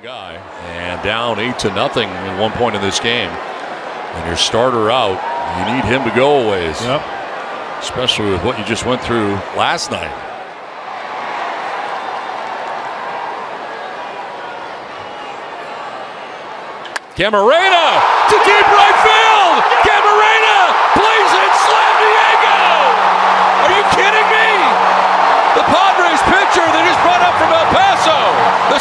Guy and down 8-0 at one point in this game, and your starter out, you need him to go a ways. Yep. Especially with what you just went through last night. Camarena to deep right field. Camarena plays it, slam Diego. Are you kidding me? The Padres pitcher they just brought up from El Paso, the